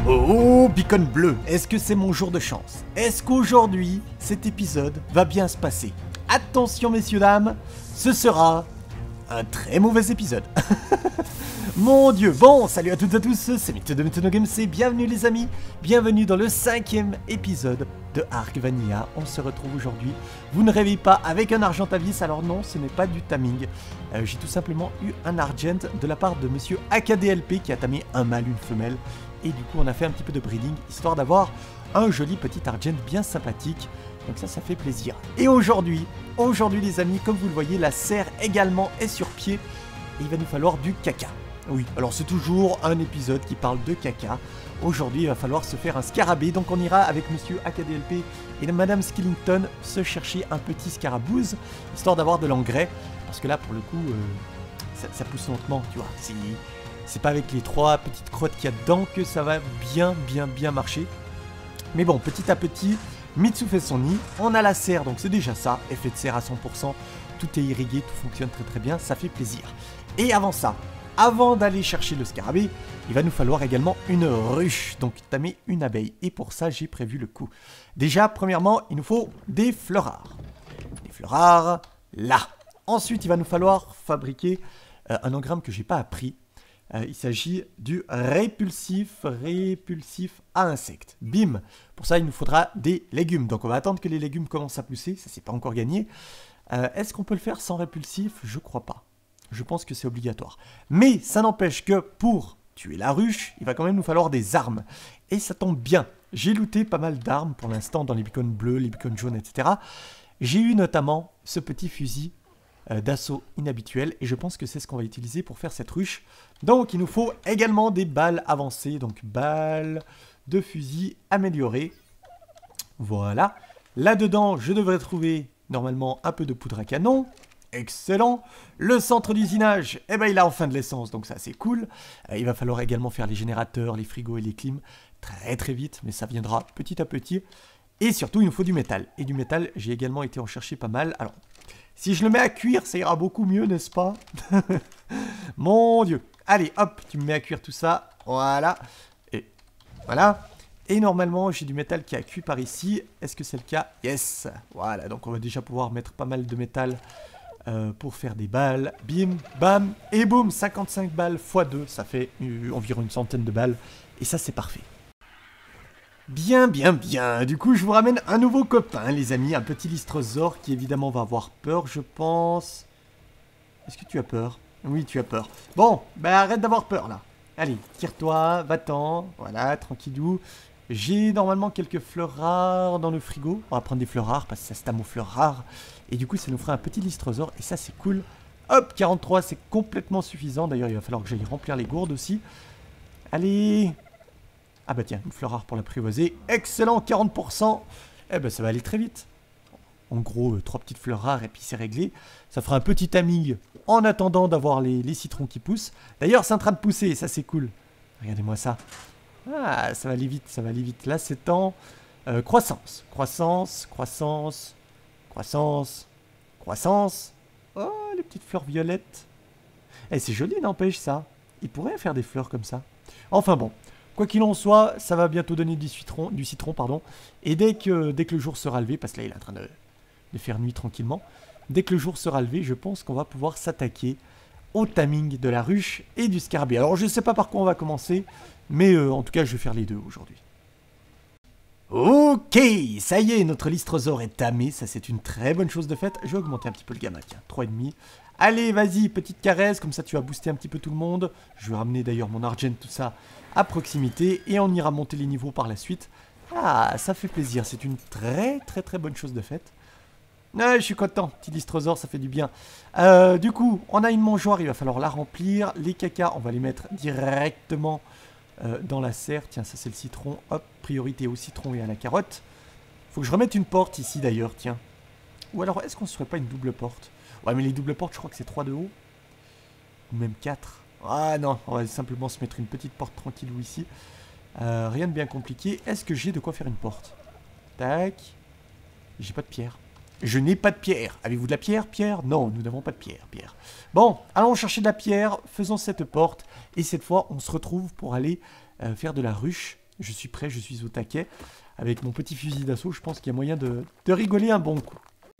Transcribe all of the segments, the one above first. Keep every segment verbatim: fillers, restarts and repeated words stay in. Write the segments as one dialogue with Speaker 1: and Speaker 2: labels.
Speaker 1: Oh, Beacon Bleu, est-ce que c'est mon jour de chance? Est-ce qu'aujourd'hui, cet épisode va bien se passer? Attention messieurs, dames, ce sera un très mauvais épisode. Mon dieu, bon, salut à toutes et à tous, c'est Mytho de Mytho No Games et bienvenue les amis, bienvenue dans le cinquième épisode de Ark Vanilla. On se retrouve aujourd'hui, vous ne rêvez pas avec un Argentavis, alors non, ce n'est pas du taming. Euh, J'ai tout simplement eu un Argent de la part de monsieur A K D L P qui a tamé un mâle, une femelle. Et du coup on a fait un petit peu de breeding, histoire d'avoir un joli petit Argent bien sympathique. Donc ça, ça fait plaisir. Et aujourd'hui, aujourd'hui les amis, comme vous le voyez, la serre également est sur pied. Et il va nous falloir du caca. Oui, alors c'est toujours un épisode qui parle de caca. Aujourd'hui, il va falloir se faire un scarabée. Donc on ira avec monsieur A K D L P et madame Skillington se chercher un petit scarabouze, histoire d'avoir de l'engrais. Parce que là, pour le coup, euh, ça, ça pousse lentement, tu vois. C'est pas avec les trois petites crottes qu'il y a dedans que ça va bien, bien, bien marcher. Mais bon, petit à petit, Mitsu fait son nid. On a la serre, donc c'est déjà ça. Effet de serre à cent pour cent. Tout est irrigué, tout fonctionne très très bien. Ça fait plaisir. Et avant ça, avant d'aller chercher le scarabée, il va nous falloir également une ruche, donc tamer une abeille. Et pour ça, j'ai prévu le coup. Déjà, premièrement, il nous faut des fleurs rares. Des fleurs rares, là. Ensuite, il va nous falloir fabriquer euh, un engramme que j'ai pas appris. Euh, il s'agit du répulsif, répulsif à insectes. Bim. Pour ça, il nous faudra des légumes. Donc, on va attendre que les légumes commencent à pousser. Ça, c'est pas encore gagné. Euh, Est-ce qu'on peut le faire sans répulsif? Je crois pas. Je pense que c'est obligatoire. Mais ça n'empêche que pour tuer la ruche, il va quand même nous falloir des armes. Et ça tombe bien. J'ai looté pas mal d'armes pour l'instant dans les beacons bleus, les beacons jaunes, et cetera. J'ai eu notamment ce petit fusil euh, d'assaut inhabituel. Et je pense que c'est ce qu'on va utiliser pour faire cette ruche. Donc il nous faut également des balles avancées. Donc balles de fusil améliorées. Voilà. Là-dedans, je devrais trouver normalement un peu de poudre à canon. Excellent. Le centre d'usinage, eh ben, il a enfin de l'essence, donc ça c'est cool. Euh, il va falloir également faire les générateurs, les frigos et les clims très très vite, mais ça viendra petit à petit. Et surtout, il nous faut du métal. Et du métal, j'ai également été en chercher pas mal. Alors, si je le mets à cuire, ça ira beaucoup mieux, n'est-ce pas? Mon dieu. Allez, hop, tu me mets à cuire tout ça. Voilà. Et voilà. Et normalement, j'ai du métal qui a cuit par ici. Est-ce que c'est le cas? Yes. Voilà, donc on va déjà pouvoir mettre pas mal de métal Euh, pour faire des balles, bim, bam, et boum, cinquante-cinq balles fois deux, ça fait euh, environ une centaine de balles, et ça c'est parfait. Bien, bien, bien, du coup je vous ramène un nouveau copain les amis, un petit Lystrosaure qui évidemment va avoir peur je pense. Est-ce que tu as peur? Oui tu as peur. Bon, bah arrête d'avoir peur là. Allez, tire-toi, va-t'en, voilà, tranquillou. J'ai normalement quelques fleurs rares dans le frigo. On va prendre des fleurs rares parce que ça se tame aux fleurs rares. Et du coup, ça nous fera un petit Lystrosaure. Et ça, c'est cool. Hop, quarante-trois, c'est complètement suffisant. D'ailleurs, il va falloir que j'aille remplir les gourdes aussi. Allez. Ah bah tiens, une fleur rare pour l'apprivoiser. Excellent, quarante pour cent. Eh ben, ça va aller très vite. En gros, euh, trois petites fleurs rares et puis c'est réglé. Ça fera un petit taming en attendant d'avoir les, les citrons qui poussent. D'ailleurs, c'est en train de pousser et ça, c'est cool. Regardez-moi ça. Ah, ça va aller vite, ça va aller vite. Là, c'est en euh, croissance. Croissance, croissance, croissance, croissance. Oh, les petites fleurs violettes. Eh, c'est joli, n'empêche ça. Il pourrait faire des fleurs comme ça. Enfin bon, quoi qu'il en soit, ça va bientôt donner du citron, du citron pardon. Et dès que, dès que le jour sera levé, parce que là, il est en train de, de faire nuit tranquillement. Dès que le jour sera levé, je pense qu'on va pouvoir s'attaquer au taming de la ruche et du scarabée. Alors, je ne sais pas par quoi on va commencer. Mais euh, en tout cas, je vais faire les deux aujourd'hui. Ok, ça y est, notre Lystrosaure est tamé. Ça, c'est une très bonne chose de fait. Je vais augmenter un petit peu le gamma, tiens, trois virgule cinq. Allez, vas-y, petite caresse, comme ça tu vas booster un petit peu tout le monde. Je vais ramener d'ailleurs mon Argent, tout ça, à proximité. Et on ira monter les niveaux par la suite. Ah, ça fait plaisir. C'est une très très très bonne chose de fait. Ah, je suis content, petit Lystrosaure, ça fait du bien. Euh, du coup, on a une mangeoire, il va falloir la remplir. Les cacas, on va les mettre directement Euh, dans la serre. Tiens, ça c'est le citron. Hop, priorité au citron et à la carotte. Faut que je remette une porte ici d'ailleurs, tiens. Ou alors, est-ce qu'on ne se ferait pas une double porte? Ouais, mais les doubles portes, je crois que c'est trois de haut. Ou même quatre. Ah non, on va simplement se mettre une petite porte tranquille ou ici. Euh, rien de bien compliqué. Est-ce que j'ai de quoi faire une porte? Tac. J'ai pas de pierre. Je n'ai pas de pierre. Avez-vous de la pierre, Pierre? Non, nous n'avons pas de pierre, Pierre. Bon, allons chercher de la pierre, faisons cette porte. Et cette fois, on se retrouve pour aller euh, faire de la ruche Je suis prêt, je suis au taquet. Avec mon petit fusil d'assaut, je pense qu'il y a moyen de, de rigoler un bon coup.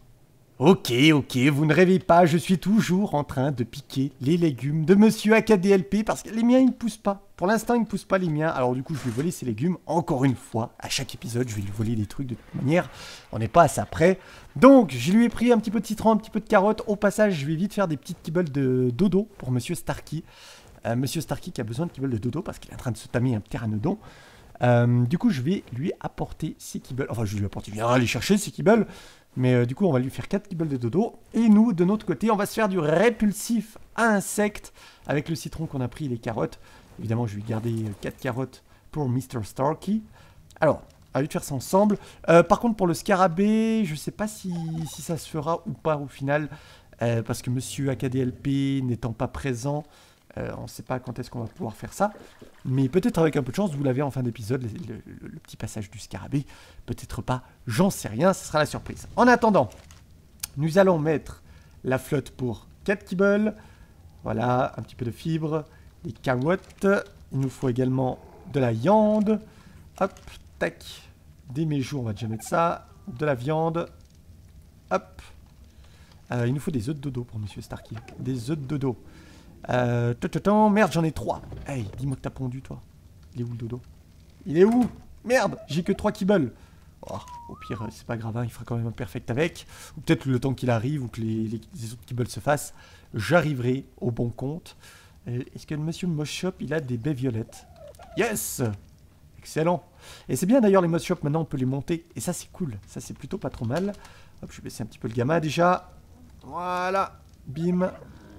Speaker 1: Ok, ok, vous ne rêvez pas, je suis toujours en train de piquer les légumes de Monsieur A K D L P parce que les miens, ils ne poussent pas. Pour l'instant, ils ne poussent pas les miens, alors du coup, je vais voler ces légumes. Encore une fois, à chaque épisode, je vais lui voler des trucs de toute manière. On n'est pas à ça près. Donc, je lui ai pris un petit peu de citron, un petit peu de carotte. Au passage, je vais vite faire des petites kibbles de dodo pour Monsieur Starkey. Euh, Monsieur Starkey qui a besoin de kibbles de dodo parce qu'il est en train de se tamer un pteranodon. Euh, du coup, je vais lui apporter ses kibbles. Enfin, je vais lui apporter, il viendra aller chercher ses kibbles. Mais euh, du coup, on va lui faire quatre kibbles de dodo. Et nous, de notre côté, on va se faire du répulsif à insectes avec le citron qu'on a pris et les carottes. Évidemment, je vais garder quatre carottes pour Mister Starkey. Alors, à lui de faire ça ensemble. Euh, par contre, pour le scarabée, je ne sais pas si, si ça se fera ou pas au final. Euh, parce que Monsieur A K D L P n'étant pas présent, euh, on ne sait pas quand est-ce qu'on va pouvoir faire ça. Mais peut-être avec un peu de chance, vous l'avez en fin d'épisode, le, le, le, le petit passage du scarabée. Peut-être pas, j'en sais rien, ce sera la surprise. En attendant, nous allons mettre la flotte pour quatre kibbles. Voilà, un petit peu de fibres, des carottes. Il nous faut également de la viande. Hop, tac. Des méjoux, on va déjà mettre ça. De la viande. Hop. Euh, il nous faut des œufs de dodo pour Monsieur Starkey. Des œufs de dodo. Euh, merde, j'en ai trois. Hey, dis-moi que t'as pondu, toi. Il est où le dodo? Il est où? Merde, j'ai que trois kibbles. Oh, au pire, c'est pas grave, hein, il fera quand même un perfect avec. Ou peut-être le temps qu'il arrive ou que les, les, les autres kibbles se fassent, j'arriverai au bon compte. Euh, Est-ce que Monsieur Moshop, il a des baies violettes? Yes! Excellent. Et c'est bien d'ailleurs les Moshop, maintenant on peut les monter. Et ça, c'est cool. Ça, c'est plutôt pas trop mal. Hop, je vais baisser un petit peu le gamma déjà. Voilà. Bim.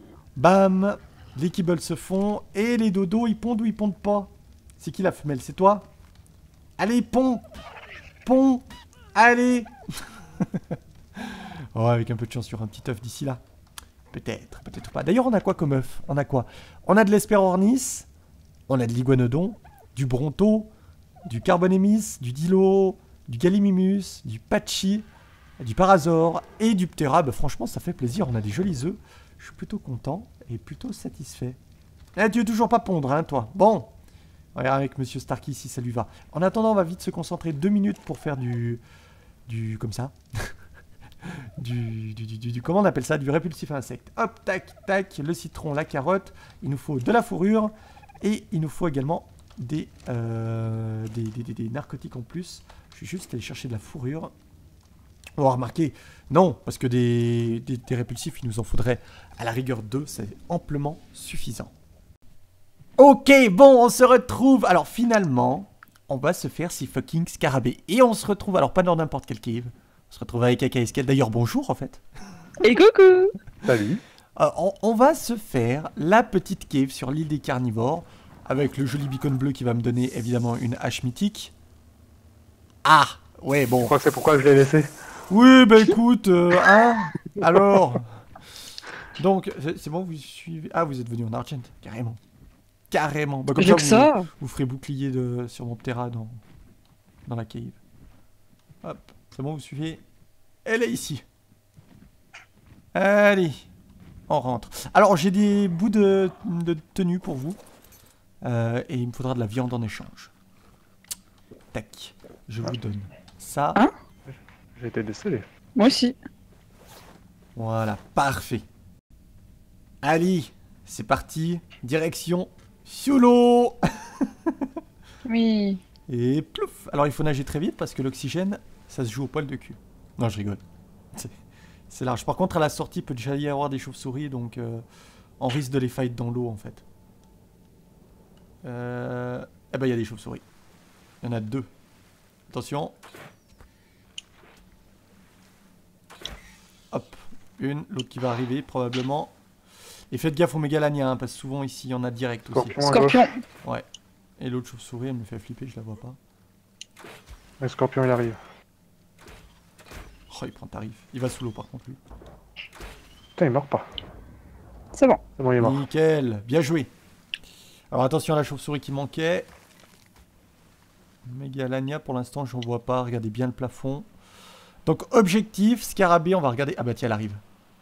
Speaker 1: Bam. Les kibbles se font. Et les dodos, ils pondent ou ils pondent pas? C'est qui la femelle? C'est toi? Allez, pond! Pond! Allez! Oh, avec un peu de chance, il y aura un petit œuf d'ici là. Peut-être, peut-être pas. D'ailleurs, on a quoi comme œuf? On a quoi? On a de l'Hesperornis, on a de l'Iguanodon, du Bronto, du Carbonémis, du Dilo, du Gallimimus, du Patchy, du Parazor et du Ptera. Bah, franchement, ça fait plaisir. On a des jolis œufs. Je suis plutôt content et plutôt satisfait. Eh, tu veux toujours pas pondre, hein, toi? Bon. Regarde avec Monsieur Starkey si ça lui va. En attendant, on va vite se concentrer deux minutes pour faire du... Du... Comme ça. du, du, du, du, du... Comment on appelle ça? Du répulsif à insectes. Hop, tac, tac. Le citron, la carotte. Il nous faut de la fourrure. Et il nous faut également des, euh, des, des, des, des narcotiques en plus. Je vais juste aller chercher de la fourrure. On va remarquer, non, parce que des, des, des répulsifs, il nous en faudrait à la rigueur deux, c'est amplement suffisant. Ok, bon, on se retrouve. Alors finalement, on va se faire ces fucking scarabées. Et on se retrouve, alors pas dans n'importe quelle cave. On se retrouve avec A K S K. D'ailleurs, bonjour en fait.
Speaker 2: Et coucou.
Speaker 3: Salut.
Speaker 1: Euh, on, on va se faire la petite cave sur l'île des carnivores. Avec le joli beacon bleu qui va me donner évidemment une hache mythique. Ah, ouais, bon.
Speaker 3: Je crois que c'est pourquoi je l'ai laissé.
Speaker 1: Oui, bah écoute, euh, hein. Alors. Donc, c'est bon, vous suivez. Ah, vous êtes venu en Argent, carrément. Carrément. Bah, comme ça,
Speaker 2: que
Speaker 1: vous,
Speaker 2: ça.
Speaker 1: vous ferez bouclier de, sur mon Ptera dans, dans la cave. Hop, c'est bon, vous suivez. Elle est ici. Allez, on rentre. Alors, j'ai des bouts de, de tenue pour vous. Euh, et il me faudra de la viande en échange. Tac, je vous donne ça.
Speaker 2: Hein?
Speaker 3: J'ai été décelé.
Speaker 2: Moi aussi.
Speaker 1: Voilà, parfait. Allez, c'est parti. Direction sous l'eau.
Speaker 2: Oui.
Speaker 1: Et plouf. Alors il faut nager très vite parce que l'oxygène, ça se joue au poil de cul. Non, je rigole. C'est large. Par contre, à la sortie, il peut déjà y avoir des chauves-souris, donc euh, on risque de les fight dans l'eau en fait. Euh... Eh ben, il y a des chauves-souris. Il y en a deux. Attention. Hop. Une, l'autre qui va arriver probablement. Et faites gaffe aux mégalaniens, hein, parce que souvent ici, il y en a direct aussi.
Speaker 3: Scorpion.
Speaker 2: Scorpion.
Speaker 1: Ouais. Et l'autre chauve-souris, elle me fait flipper, je la vois pas.
Speaker 3: Le scorpion, il arrive.
Speaker 1: Oh, il prend tarif. Il va sous l'eau par contre, lui.
Speaker 3: Putain, il meurt pas.
Speaker 2: C'est bon.
Speaker 3: C'est bon, il est mort.
Speaker 1: Nickel. Bien joué. Alors attention à la chauve-souris qui manquait. Mégalania, pour l'instant, j'en vois pas. Regardez bien le plafond. Donc, objectif, scarabée, on va regarder. Ah bah tiens, elle arrive.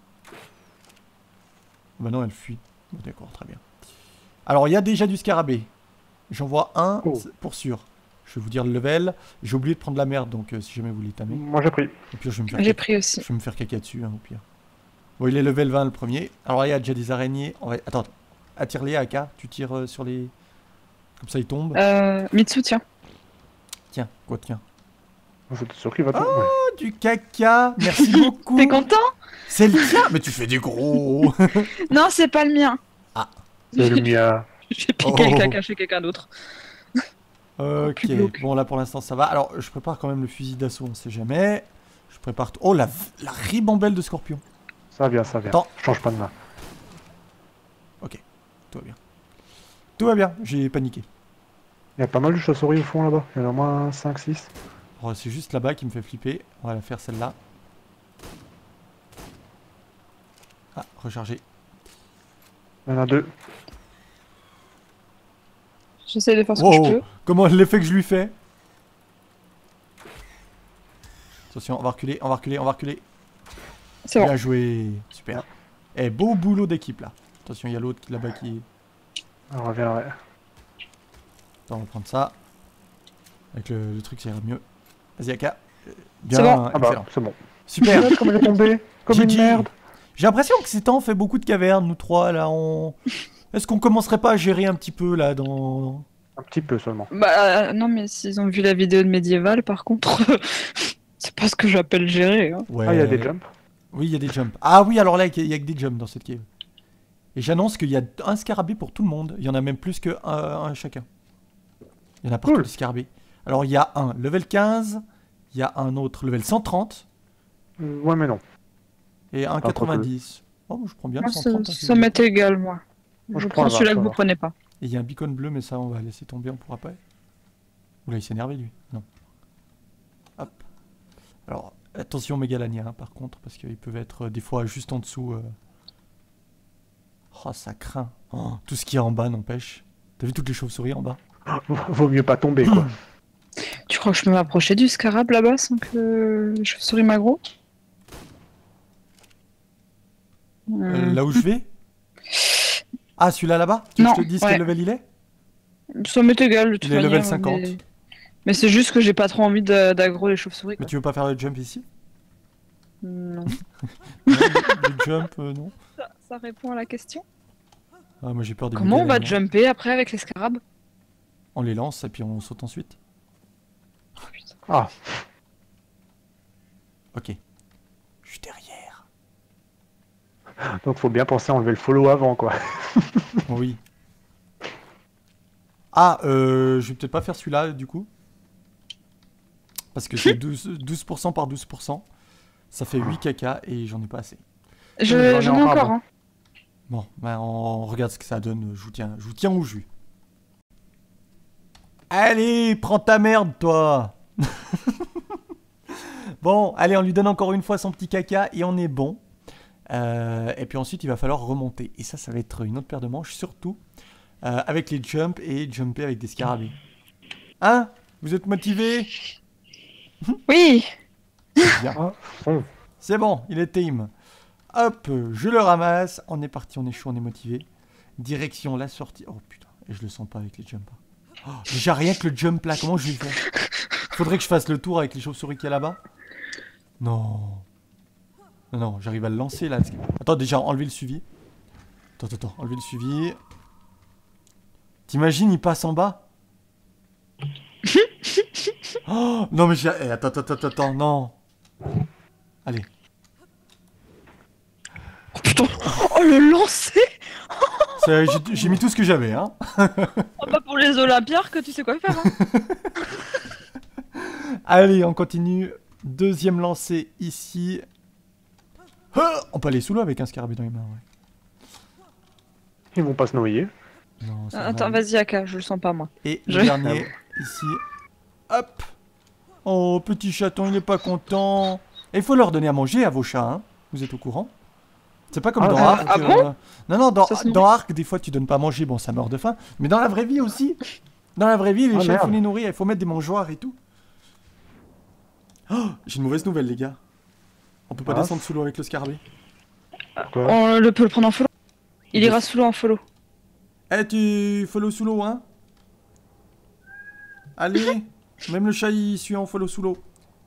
Speaker 1: Bah non, elle fuit. Bon, d'accord, très bien. Alors, il y a déjà du scarabée. J'en vois un,
Speaker 3: Oh.
Speaker 1: pour sûr. Je vais vous dire le level. J'ai oublié de prendre la merde, donc euh, si jamais vous voulez tamer.
Speaker 3: Moi j'ai pris.
Speaker 1: Au pire, je vais me faire,
Speaker 2: J'ai
Speaker 1: caca-
Speaker 2: pris aussi.
Speaker 1: je vais me faire caca dessus, hein, au pire. Bon, il est level vingt le premier. Alors, il y a déjà des araignées. On va... Attends, attire-les, Aka. Tu tires euh, sur les... Comme ça, ils tombent.
Speaker 2: Euh, Mitsu, tiens.
Speaker 1: Tiens, quoi, tiens.
Speaker 3: J'étais sûr qu'il va tomber.
Speaker 1: Oh, du caca. Merci beaucoup.
Speaker 2: T'es content?
Speaker 1: C'est le tien. Mais tu fais du gros.
Speaker 2: Non, c'est pas le mien.
Speaker 3: C'est le mien.
Speaker 2: J'ai piqué
Speaker 1: Oh.
Speaker 2: le caca chez quelqu'un d'autre.
Speaker 1: Ok,
Speaker 2: Plus glauque.
Speaker 1: bon là pour l'instant ça va. Alors je prépare quand même le fusil d'assaut, on sait jamais. Je prépare tout. Oh la, la ribambelle de scorpion.
Speaker 3: Ça vient, ça vient.
Speaker 1: Attends.
Speaker 3: Je change pas de main.
Speaker 1: Ok, tout va bien. Tout va bien, j'ai paniqué.
Speaker 3: Il y a pas mal de chauves-souris au fond là-bas. Il y en a au moins cinq six.
Speaker 1: Oh, c'est juste là-bas qui me fait flipper. On va la faire celle-là. Ah, recharger.
Speaker 3: Il y en a deux.
Speaker 2: J'essaie de faire ce que je
Speaker 1: Wow,
Speaker 2: peux.
Speaker 1: comment l'effet que je lui fais. Attention, on va reculer, on va reculer, on va reculer.
Speaker 2: C'est bon.
Speaker 1: Bien joué, super. Eh, beau boulot d'équipe là. Attention, il y a l'autre qui- là-bas qui...
Speaker 3: On revient, ouais.
Speaker 1: Attends, on va prendre ça. Avec le, le truc, ça ira mieux. Vas-y, Aka. Euh,
Speaker 2: C'est
Speaker 1: Bien,
Speaker 2: bon.
Speaker 3: Ah bah,
Speaker 1: excellent.
Speaker 3: c'est bon.
Speaker 1: Super.
Speaker 3: Regarde comme elle est tombée. Comme
Speaker 1: G
Speaker 3: une
Speaker 1: G.
Speaker 3: merde.
Speaker 1: J'ai l'impression que ces temps on fait beaucoup de cavernes, nous trois là. On... Est-ce qu'on commencerait pas à gérer un petit peu là dans...
Speaker 3: Un petit peu seulement.
Speaker 2: Bah, euh, non, mais s'ils ont vu la vidéo de médiéval, par contre, c'est pas ce que j'appelle gérer. Hein.
Speaker 1: Ouais.
Speaker 3: Ah, il y a des jumps.
Speaker 1: Oui, il y a des jumps. Ah oui, alors là, il y a que des jumps dans cette cave. Et j'annonce qu'il y a un scarabée pour tout le monde. Il y en a même plus que un, un chacun. Il y en a partout
Speaker 3: Cool.
Speaker 1: des scarabées. Alors il y a un level quinze, il y a un autre level cent trente
Speaker 3: Euh, Ouais, mais non.
Speaker 1: et un
Speaker 3: Pas trop
Speaker 1: quatre-vingt-dix. Oh, moi, je prends bien
Speaker 2: Moi,
Speaker 1: le
Speaker 2: ça,
Speaker 1: cent trente. hein, si
Speaker 2: ça
Speaker 1: vous voulez.
Speaker 2: m'est égal, moi.
Speaker 3: Moi,
Speaker 2: je
Speaker 3: je prends
Speaker 2: prends
Speaker 3: le
Speaker 2: celui-là
Speaker 3: vingt,
Speaker 2: que
Speaker 3: ça
Speaker 2: vous
Speaker 3: va.
Speaker 2: prenez pas.
Speaker 1: Et il y a un beacon bleu, mais ça, on va laisser tomber, on pourra pas. Oula, il s'est énervé lui. Non. Hop. Alors, attention Mégalania, hein, par contre, parce qu'ils peuvent être euh, des fois juste en dessous. euh. Oh, ça craint. Oh, tout ce qu'il y a en bas n'empêche. T'as vu toutes les chauves-souris en bas?
Speaker 3: Vaut mieux pas tomber, quoi.
Speaker 2: Tu crois que je peux m'approcher du scarab là-bas sans que je souris magro?
Speaker 1: Euh, Là où je vais? Ah, celui-là là-bas? Tu veux que je
Speaker 2: Non,
Speaker 1: te dise
Speaker 2: ouais.
Speaker 1: quel level il est?
Speaker 2: Ça m'est égal de toute
Speaker 1: Il est level
Speaker 2: manière.
Speaker 1: cinquante.
Speaker 2: Mais, mais c'est juste que j'ai pas trop envie de- d'aggro les chauves-souris.
Speaker 1: Mais
Speaker 2: quoi.
Speaker 1: tu veux pas faire le jump ici?
Speaker 2: Non.
Speaker 1: Non, le jump, euh, non.
Speaker 2: Ça, ça répond à la question.
Speaker 1: Ah, moi j'ai peur des
Speaker 2: Comment on va
Speaker 1: Mégalaniens.
Speaker 2: jumper après avec les scarabs?
Speaker 1: On les lance et puis on saute ensuite.
Speaker 2: Oh, putain.
Speaker 3: Ah,
Speaker 1: Ok. Je suis derrière.
Speaker 3: donc faut bien penser à enlever le follow avant, quoi.
Speaker 1: Oui. Ah, euh, je vais peut-être pas faire celui-là du coup. Parce que c'est douze, douze pour cent par douze pour cent. Ça fait huit caca et j'en ai pas assez.
Speaker 2: Je-
Speaker 3: j'en ai
Speaker 2: J'en ai
Speaker 3: encore,
Speaker 2: encore,
Speaker 3: moi.
Speaker 2: hein.
Speaker 1: Bon, bah on regarde ce que ça donne. Je vous tiens, je vous tiens au jus. Allez, prends ta merde, toi. Bon, allez, on lui donne encore une fois son petit caca et on est bon. Euh, et puis ensuite, il va falloir remonter. Et ça, ça va être une autre paire de manches, surtout euh, avec les jumps et jumper avec des scarabées. Hein? Vous êtes motivés?
Speaker 2: Oui.
Speaker 1: Bien.
Speaker 3: Ah, bon.
Speaker 1: C'est bon, il est team. Hop, je le ramasse. On est parti, on est chaud, on est motivé. Direction la sortie. Oh putain, et je le sens pas avec les jumps. Oh, déjà rien que le jump là, comment je vais le faire? Faudrait que je fasse le tour avec les chauves-souris qu'il y a là-bas. Non. Non, non, j'arrive à le lancer là. Attends, déjà, enlever le suivi. Attends, attends, attends, enlever le suivi. T'imagines, il passe en bas? Oh, non mais j'ai... eh, attends, attends, attends, attends, non. Allez.
Speaker 2: Oh putain. Oh le lancer.
Speaker 1: C'est- J'ai j'ai mis tout ce que j'avais, hein.
Speaker 2: Oh bah pour les Olympiarques, tu sais quoi faire. Hein.
Speaker 1: Allez, on continue. Deuxième lancé ici. Ah, on peut aller sous l'eau avec un scarabée dans les mains, ouais.
Speaker 3: Ils vont pas se noyer.
Speaker 1: Non, ça
Speaker 2: Attends,
Speaker 1: va.
Speaker 2: vas-y Aka, je le sens pas moi.
Speaker 1: Et le
Speaker 2: Je-
Speaker 1: dernier, ici. Hop. Oh, petit chaton, il est pas content. Et il faut leur donner à manger à vos chats, hein. Vous êtes au courant? C'est pas comme
Speaker 3: Ah,
Speaker 1: dans
Speaker 3: euh,
Speaker 1: Ark.
Speaker 2: ah bon
Speaker 1: Non, non, dans,
Speaker 2: Ça se nourrit.
Speaker 1: dans Ark, des fois tu donnes pas à manger, bon, ça meurt de faim. Mais dans la vraie vie aussi. Dans la vraie vie, les
Speaker 3: Ah,
Speaker 1: chats, il faut
Speaker 3: merde.
Speaker 1: les nourrir, il faut mettre des mangeoires et tout. Oh, j'ai une mauvaise nouvelle, les gars. On peut pas
Speaker 3: Ah.
Speaker 1: descendre sous l'eau avec le scarabée.
Speaker 3: Pourquoi?
Speaker 2: On le peut le prendre en follow. Il ira sous l'eau en follow.
Speaker 1: Eh, tu follow sous l'eau, hein? Allez. Même le chat, il suit en follow sous l'eau.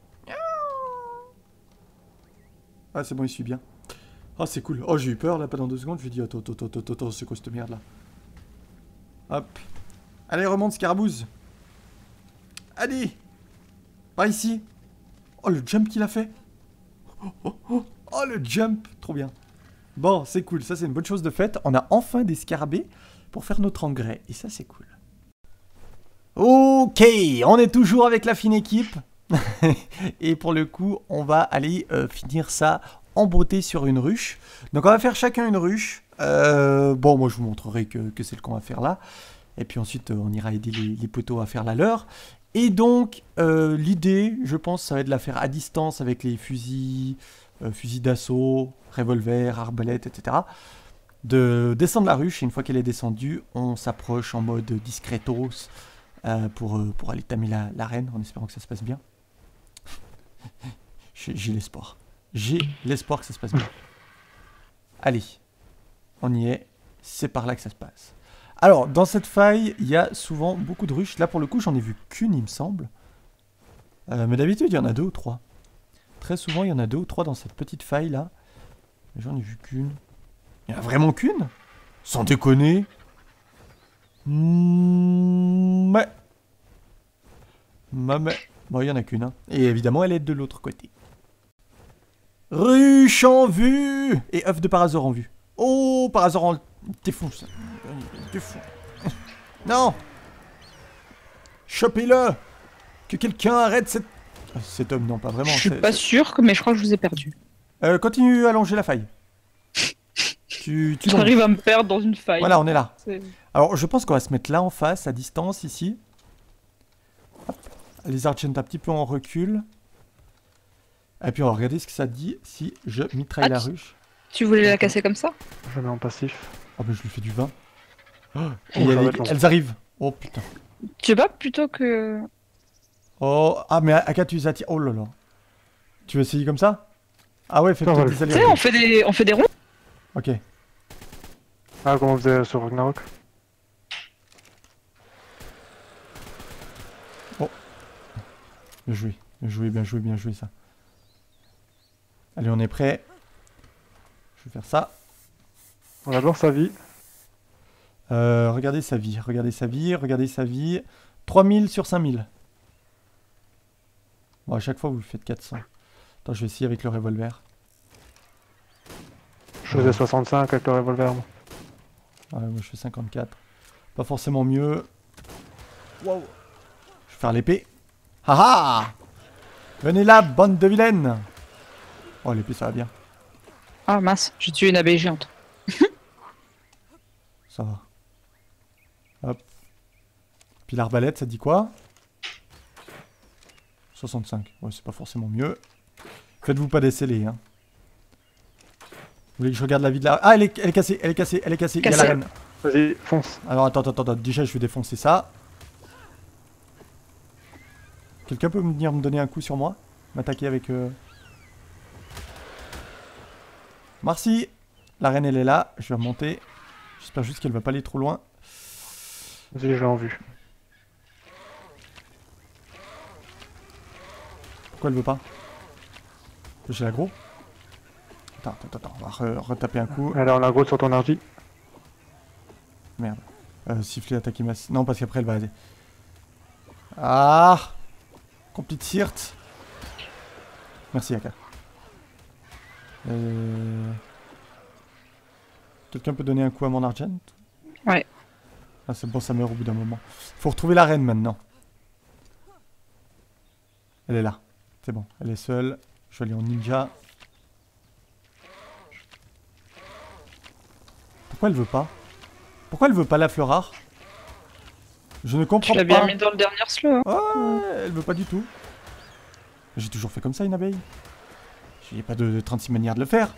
Speaker 1: Ah, c'est bon, il suit bien. Ah, c'est cool. Oh, j'ai eu peur, là, pendant deux secondes. Je lui ai dit, attends, attends, attends, attends, attends, c'est quoi cette merde, là? Hop. Allez, remonte, Scarabouze. Allez. Par ici. Oh, le jump qu'il a fait. Oh, oh, oh, oh, le jump. Trop bien. Bon, c'est cool. Ça, c'est une bonne chose de faite. On a enfin des scarabées pour faire notre engrais. Et ça, c'est cool. Ok, on est toujours avec la fine équipe. Et pour le coup, on va aller euh, finir ça en beauté sur une ruche. Donc, on va faire chacun une ruche. Euh, bon, moi, je vous montrerai que, que c'est le qu'on va faire là. Et puis ensuite, euh, on ira aider les, les poteaux à faire la leur. Et donc, euh, l'idée, je pense, ça va être de la faire à distance avec les fusils, euh, fusils d'assaut, revolver, arbalète, et cetera. De descendre la ruche, et une fois qu'elle est descendue, on s'approche en mode discretos euh, pour, euh, pour aller tamer la, la reine, en espérant que ça se passe bien. J'ai l'espoir. J'ai l'espoir que ça se passe bien. Allez, on y est. C'est par là que ça se passe. Alors, dans cette faille, il y a souvent beaucoup de ruches. Là, pour le coup, j'en ai vu qu'une, il me semble. Euh, mais d'habitude, il y en a deux ou trois. Très souvent, il y en a deux ou trois dans cette petite faille-là. Mais j'en ai vu qu'une. Il y en a vraiment qu'une? Sans déconner. Mmh, mais... Mais, mais... Bon, il y en a qu'une. Hein. Et évidemment, elle est de l'autre côté. Ruche en vue! Et œuf de Parazor en vue. Oh, Parazor en... Défonce. Défonce. Non! Chopez-le! Que quelqu'un arrête cette... Cet homme, non, pas vraiment.
Speaker 2: Je suis pas sûr, mais je crois que je vous ai perdu.
Speaker 1: Euh, continue à longer la faille. Tu, tu
Speaker 2: Tu arrives à me perdre dans une faille.
Speaker 1: Voilà, on est là. Alors, je pense qu'on va se mettre là en face, à distance, ici. Hop. Les argents un petit peu en recul. Et puis on va regarder ce que ça dit si je mitraille ah, la ruche.
Speaker 2: Tu voulais la casser comme ça?
Speaker 3: Je mets en passif.
Speaker 1: Oh mais je lui fais du vin. Oh, et oh, elles, elles arrivent. Oh putain.
Speaker 2: Tu vas plutôt que...
Speaker 1: Oh, ah mais Aka tu les attires. Oh là là. Tu veux essayer comme ça? Ah ouais, fais peut-être des allers.
Speaker 2: Tu sais, on fait des, on fait des ronds.
Speaker 1: Ok.
Speaker 3: Ah, comment on faisait sur Ragnarok?
Speaker 1: Oh. Bien joué, bien joué, bien joué, bien joué ça. Allez, on est prêt. Je vais faire ça.
Speaker 3: On va voir sa vie.
Speaker 1: Euh, regardez sa vie, regardez sa vie, regardez sa vie. trois mille sur cinq mille. Bon, à chaque fois, vous faites quatre cents. Attends, je vais essayer avec le revolver.
Speaker 3: Je faisais soixante-cinq avec le revolver. Moi.
Speaker 1: Ouais, moi je fais cinquante-quatre. Pas forcément mieux. Wow. Je vais faire l'épée. Haha! Venez là, bande de vilaines! Oh, l'épée, ça va bien.
Speaker 2: Ah mince, j'ai tué une abeille géante.
Speaker 1: Ça va. Hop. Puis l'arbalète, ça dit quoi? soixante-cinq. Ouais, c'est pas forcément mieux. Faites-vous pas déceler, hein. Vous voulez que je regarde la vie de la... Ah, elle est, elle est cassée, elle est cassée, elle est cassée. Il y a la reine.
Speaker 3: Vas-y, fonce.
Speaker 1: Alors, attends, attends, attends. Déjà, je vais défoncer ça. Quelqu'un peut venir me donner un coup sur moi? M'attaquer avec... Euh... Merci. La reine, elle est là. Je vais remonter. J'espère juste qu'elle va pas aller trop loin.
Speaker 3: Vas-y, j'ai en vue.
Speaker 1: Pourquoi elle veut pas? J'ai l'aggro? Attends, attends, attends. On va re retaper un coup.
Speaker 3: Alors, l'aggro sur ton argy.
Speaker 1: Merde. Euh, siffler, attaquer ma... Non, parce qu'après, elle va aller. Ah! Complete Sirt. Merci, Aka. Euh... Quelqu'un peut donner un coup à mon argent?
Speaker 2: Ouais.
Speaker 1: Ah, c'est bon, ça meurt au bout d'un moment. Faut retrouver la reine maintenant. Elle est là. C'est bon, elle est seule. Je vais aller en ninja. Pourquoi elle veut pas? Pourquoi elle veut pas la fleur rare? Je ne comprends
Speaker 2: pas. Tu l'as bien mis dans le dernier slow. Hein.
Speaker 1: Ouais, elle veut pas du tout. J'ai toujours fait comme ça, une abeille. J'ai pas de, de trente-six manières de le faire.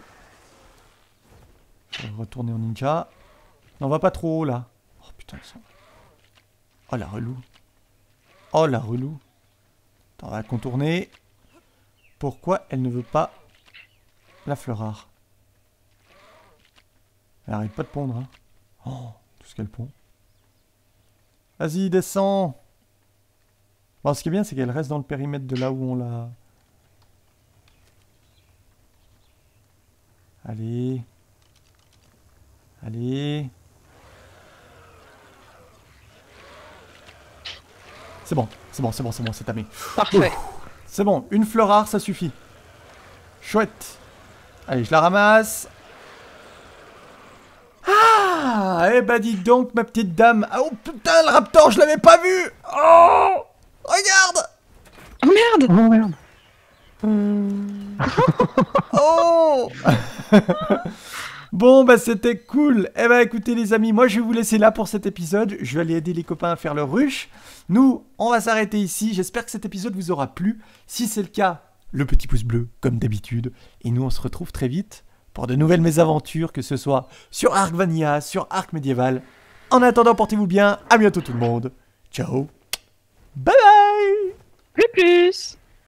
Speaker 1: Je vais retourner en ninja. Non, on va pas trop haut là. Oh putain, ça. Oh la relou. Oh la relou. Attends, on va contourner. Pourquoi elle ne veut pas la fleur rare? Elle arrête pas de pondre. Hein. Oh, tout ce qu'elle pond. Vas-y, descends. Bon, ce qui est bien, c'est qu'elle reste dans le périmètre de là où on l'a... Allez. Allez. C'est bon, c'est bon, c'est bon, c'est bon, c'est tamé.
Speaker 2: Parfait.
Speaker 1: C'est bon, une fleur rare, ça suffit. Chouette. Allez, je la ramasse. Ah, eh bah dis donc, ma petite dame. Ah, oh putain, le raptor, je l'avais pas vu. Oh, regarde.
Speaker 2: Oh merde!
Speaker 3: Oh merde.
Speaker 1: Oh. Bon, bah c'était cool. Eh bah écoutez les amis, moi je vais vous laisser là pour cet épisode. Je vais aller aider les copains à faire leur ruche. Nous, on va s'arrêter ici. J'espère que cet épisode vous aura plu. Si c'est le cas, le petit pouce bleu, comme d'habitude. Et nous, on se retrouve très vite pour de nouvelles mésaventures, que ce soit sur Ark Vanilla, sur Ark Médiéval. En attendant, portez-vous bien. À bientôt tout le monde. Ciao. Bye bye.
Speaker 2: Plus plus!